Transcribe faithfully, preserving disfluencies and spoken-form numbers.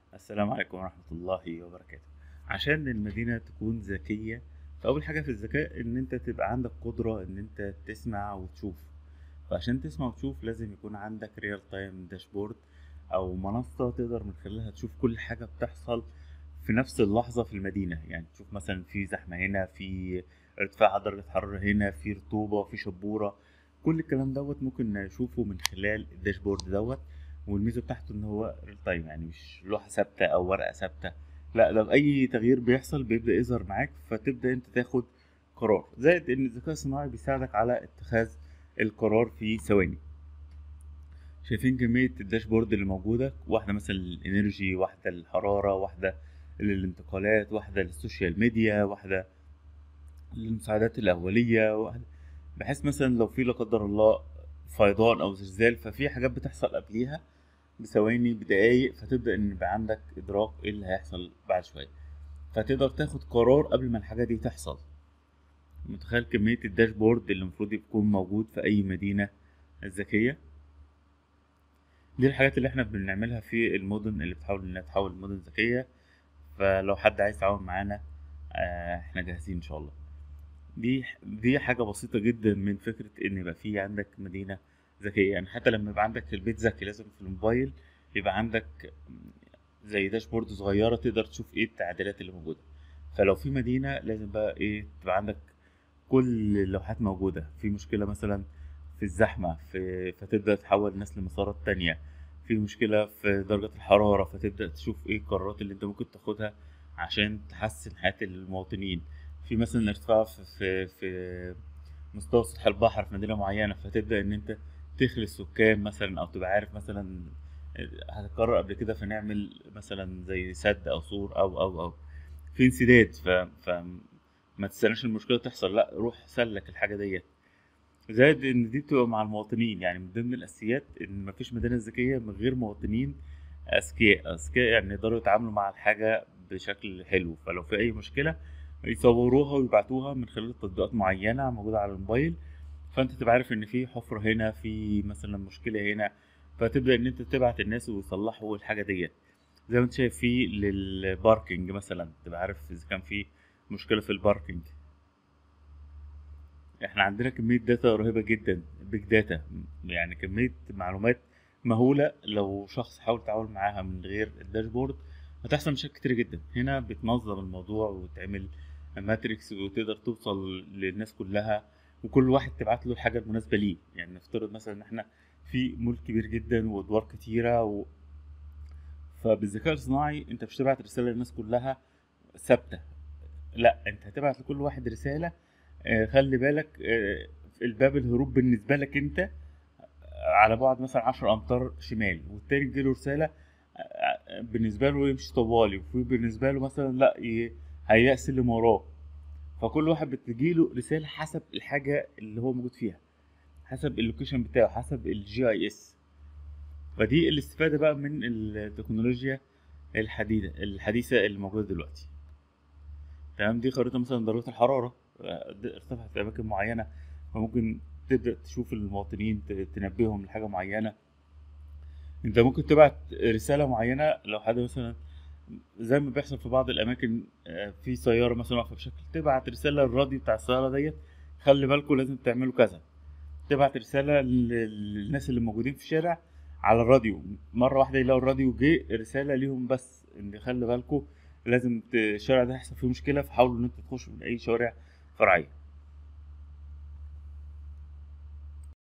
السلام عليكم ورحمة الله وبركاته. عشان المدينة تكون ذكية، فأول حاجة في الذكاء إن أنت تبقى عندك قدرة إن أنت تسمع وتشوف. فعشان تسمع وتشوف لازم يكون عندك ريال تايم داشبورد أو منصة تقدر من خلالها تشوف كل حاجة بتحصل في نفس اللحظة في المدينة. يعني تشوف مثلا في زحمة هنا، في ارتفاع درجة حرارة هنا، في رطوبة، في شبورة. كل الكلام دوت ممكن نشوفه من خلال الداشبورد دوت. والميزة بتاعته ان هو ريل تايم، يعني مش لوحة ثابتة او ورقة ثابتة. لا، لو اي تغيير بيحصل بيبدأ يظهر معاك، فتبدأ انت تاخد قرار. زائد ان الذكاء الصناعي بيساعدك على اتخاذ القرار في ثواني. شايفين كمية الداشبورد اللي موجودة؟ واحدة مثلا للإنرجي، واحدة للحرارة، واحدة للانتقالات، واحدة للسوشيال ميديا، واحدة للمساعدات الأولية، واحدة بحيث مثلا لو في لا قدر الله فيضان أو زلزال، ففي حاجات بتحصل قبليها بثواني بدقايق، فتبدأ إن يبقى عندك إدراك إيه اللي هيحصل بعد شوية، فتقدر تاخد قرار قبل ما الحاجة دي تحصل. متخيل كمية الداشبورد اللي المفروض يكون موجود في أي مدينة ذكية؟ دي الحاجات اللي احنا بنعملها في المدن اللي بتحاول انها تحول مدن ذكية. فلو حد عايز يتعاون معانا، آه، احنا جاهزين ان شاء الله. دي دي حاجة بسيطة جدا من فكرة ان يبقى في عندك مدينة ذكية. يعني حتى لما يبقى عندك البيت ذكي، لازم في الموبايل يبقى عندك زي داشبورد صغيرة تقدر تشوف ايه التعديلات اللي موجودة. فلو في مدينة لازم بقى ايه، تبقى عندك كل اللوحات موجودة. في مشكلة مثلا في الزحمة، في فتبدأ تحول الناس لمسارات تانية. في مشكلة في درجة الحرارة، فتبدأ تشوف ايه القرارات اللي انت ممكن تاخدها عشان تحسن حياة المواطنين. في مثلا ارتفاع في في, في مستوى سطح البحر في مدينة معينة، فتبدأ ان انت تخلي السكان مثلا، او تبقى عارف مثلا هتتكرر قبل كده، فنعمل مثلا زي سد او سور او او او في انسداد. ف, ف ما تستناش المشكلة تحصل، لا روح سلك الحاجة ديت. زائد ان دي بتبقى مع المواطنين. يعني من ضمن الاساسيات ان مفيش مدينة ذكية من غير مواطنين اذكياء. اذكياء يعني يقدروا يتعاملوا مع الحاجة بشكل حلو. فلو في اي مشكلة يصوروها ويبعتوها من خلال تطبيقات معينة موجودة على الموبايل، فانت تبقى عارف ان في حفرة هنا، في مثلا مشكلة هنا، فتبدأ ان انت تبعت الناس ويصلحوا الحاجة ديت. زي ما انت شايف في للباركينج مثلا، تبقى عارف اذا كان في مشكلة في الباركينج. احنا عندنا كمية داتا رهيبة جدا، بيج داتا. يعني كمية معلومات مهولة. لو شخص حاول يتعامل معاها من غير الداشبورد هتحصل مشاكل كتير جدا. هنا بتنظم الموضوع وتعمل ماتريكس وتقدر توصل للناس كلها، وكل واحد تبعت له الحاجة المناسبة ليه. يعني نفترض مثلا ان احنا في مول كبير جدا وادوار كتيرة و... فبالذكاء الصناعي انت مش تبعت رسالة للناس كلها ثابتة، لا انت هتبعت لكل واحد رسالة. آه، خلي بالك، آه، الباب الهروب بالنسبة لك انت على بعد مثلا عشر امتار شمال، والتاني تجيله رسالة آه، بالنسبة له يمشي طوالي، وفي بالنسبة له مثلا لا ي- هيأس اللي وراه. فكل واحد بتجيله رسالة حسب الحاجة اللي هو موجود فيها، حسب اللوكيشن بتاعه، حسب الجي اي اس. فدي الاستفادة بقى من التكنولوجيا الحديثة الحديثة اللي موجودة دلوقتي. تمام. دي خريطة مثلا درجة الحرارة، آه، د- ارتفعت في أماكن معينة، فممكن تبدأ تشوف المواطنين، ت- تنبههم لحاجة معينة. انت ممكن تبعت رسالة معينة لو حد مثلا، زي ما بيحصل في بعض الأماكن، آه، في سيارة مثلا واقفة بشكل، تبعت رسالة للراديو بتاع السيارة ديت: خلي بالكم لازم تعملوا كذا. تبعت رسالة لل- للناس اللي موجودين في الشارع على الراديو، مرة واحدة يلاقوا الراديو جه رسالة ليهم بس ان خلي بالكم لازم ت- الشارع ده هيحصل فيه مشكلة، فحاولوا ان انتوا تخشوا من اي شوارع فرعية.